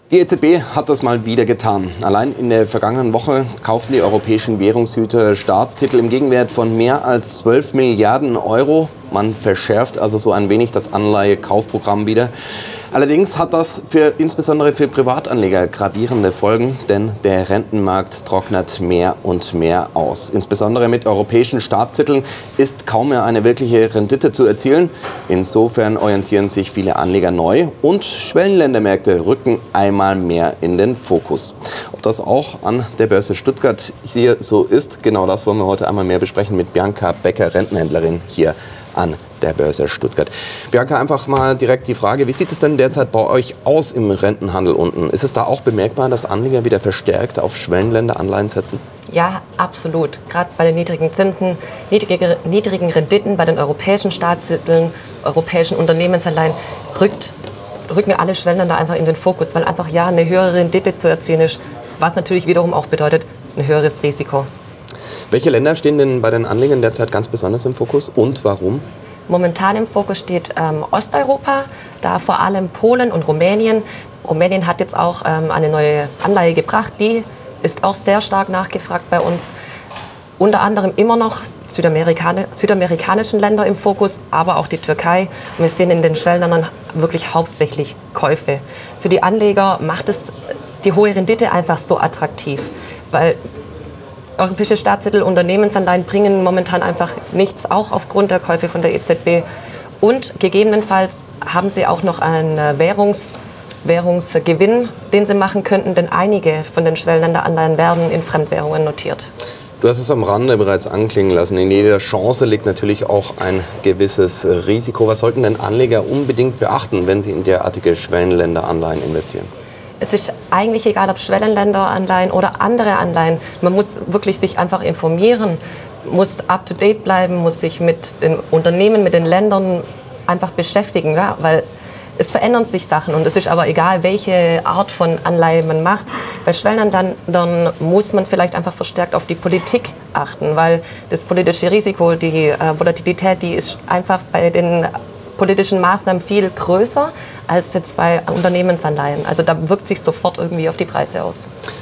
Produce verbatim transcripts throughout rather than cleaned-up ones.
Die E Z B hat das mal wieder getan. Allein in der vergangenen Woche kauften die europäischen Währungshüter Staatstitel im Gegenwert von mehr als zwölf Milliarden Euro. Man verschärft also so ein wenig das Anleihekaufprogramm wieder. Allerdings hat das für, insbesondere für Privatanleger gravierende Folgen, denn der Rentenmarkt trocknet mehr und mehr aus. Insbesondere mit europäischen Staatstiteln ist kaum mehr eine wirkliche Rendite zu erzielen. Insofern orientieren sich viele Anleger neu und Schwellenländermärkte rücken einmal mehr in den Fokus. Ob das auch an der Börse Stuttgart hier so ist, genau das wollen wir heute einmal mehr besprechen mit Bianca Becker, Rentenhändlerin hier an der Börse Stuttgart. Bianca, einfach mal direkt die Frage, wie sieht es denn derzeit bei euch aus im Rentenhandel unten? Ist es da auch bemerkbar, dass Anleger wieder verstärkt auf Schwellenländeranleihen setzen? Ja, absolut. Gerade bei den niedrigen Zinsen, niedrige, niedrigen Renditen, bei den europäischen Staatstiteln, europäischen Unternehmensanleihen rückt, rücken alle Schwellenländer einfach in den Fokus, weil einfach ja eine höhere Rendite zu erzielen ist, was natürlich wiederum auch bedeutet, ein höheres Risiko. Welche Länder stehen denn bei den Anlegern derzeit ganz besonders im Fokus und warum? Momentan im Fokus steht ähm, Osteuropa, da vor allem Polen und Rumänien. Rumänien hat jetzt auch ähm, eine neue Anleihe gebracht, die ist auch sehr stark nachgefragt bei uns. Unter anderem immer noch Südamerikane, südamerikanischen Länder im Fokus, aber auch die Türkei. Und wir sehen in den Schwellenländern wirklich hauptsächlich Käufe. Für die Anleger macht es die hohe Rendite einfach so attraktiv, weil europäische Staatstitel, Unternehmensanleihen bringen momentan einfach nichts, auch aufgrund der Käufe von der E Z B. Und gegebenenfalls haben sie auch noch einen Währungs, Währungsgewinn, den sie machen könnten, denn einige von den Schwellenländeranleihen werden in Fremdwährungen notiert. Du hast es am Rande bereits anklingen lassen. In jeder Chance liegt natürlich auch ein gewisses Risiko. Was sollten denn Anleger unbedingt beachten, wenn sie in derartige Schwellenländeranleihen investieren? Es ist eigentlich egal, ob Schwellenländeranleihen oder andere Anleihen. Man muss wirklich sich einfach informieren, muss up-to-date bleiben, muss sich mit den Unternehmen, mit den Ländern einfach beschäftigen, ja? Weil es verändern sich Sachen und es ist aber egal, welche Art von Anleihe man macht. Bei Schwellenländern muss man vielleicht einfach verstärkt auf die Politik achten, weil das politische Risiko, die äh, Volatilität, die ist einfach bei den politischen Maßnahmen viel größer als jetzt bei Unternehmensanleihen. Also da wirkt sich sofort irgendwie auf die Preise aus.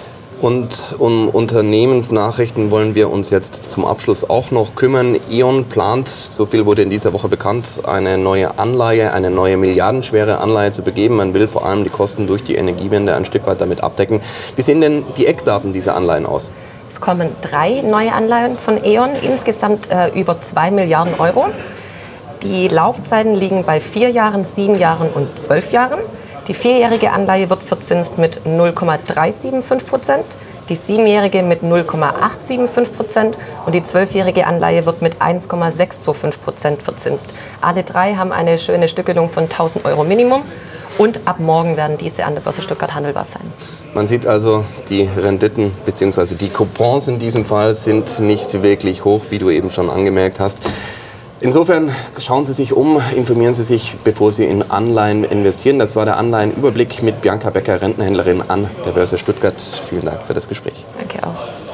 Und um Unternehmensnachrichten wollen wir uns jetzt zum Abschluss auch noch kümmern. E.ON plant, so viel wurde in dieser Woche bekannt, eine neue Anleihe, eine neue milliardenschwere Anleihe zu begeben. Man will vor allem die Kosten durch die Energiewende ein Stück weit damit abdecken. Wie sehen denn die Eckdaten dieser Anleihen aus? Es kommen drei neue Anleihen von E.ON, insgesamt äh, über zwei Milliarden Euro. Die Laufzeiten liegen bei vier Jahren, sieben Jahren und zwölf Jahren. Die vierjährige Anleihe wird verzinst mit null Komma dreihundertfünfundsiebzig Prozent, die siebenjährige mit null Komma achthundertfünfundsiebzig Prozent und die zwölfjährige Anleihe wird mit eins Komma sechshunderfünfundzwanzig Prozent verzinst. Alle drei haben eine schöne Stückelung von tausend Euro Minimum und ab morgen werden diese an der Börse Stuttgart handelbar sein. Man sieht also, die Renditen bzw. die Coupons in diesem Fall sind nicht wirklich hoch, wie du eben schon angemerkt hast. Insofern schauen Sie sich um, informieren Sie sich, bevor Sie in Anleihen investieren. Das war der Anleihenüberblick mit Bianca Becker, Rentenhändlerin an der Börse Stuttgart. Vielen Dank für das Gespräch. Danke auch.